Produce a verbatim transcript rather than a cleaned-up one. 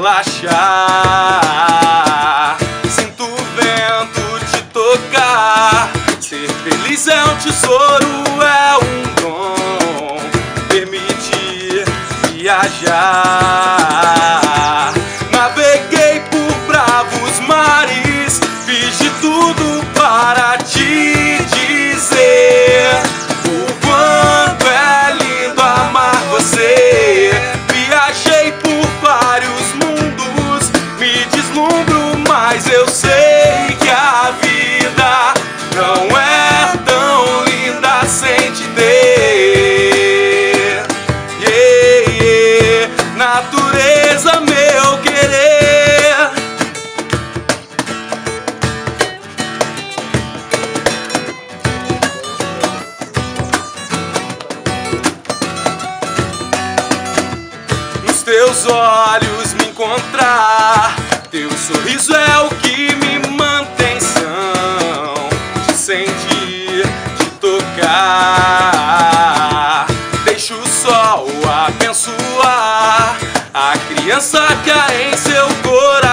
relaxar. Sinto o vento te tocar. Ser feliz é um tesouro, é um dom. Permitir viajar. Naveguei por bravos mares, fiz de tudo para te dizer o quanto é lindo amar você. Viajei por vários mundos, me deslumbro, mas eu sei que a vida não é tão linda sem te ter. Yeah, yeah. Natureza, meu querer. Nos teus olhos me encontrar, teu sorriso é o que me mantém são. Te sentir, te tocar. Deixa o sol abençoar a criança que há em seu coração.